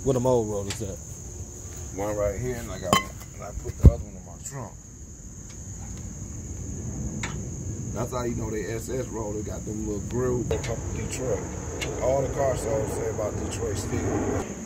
What them old rollers at? One right here, and I got one, and I put the other one in my trunk. That's how you know they SS roller got them little grooves. Detroit. All the car stores say about Detroit steel.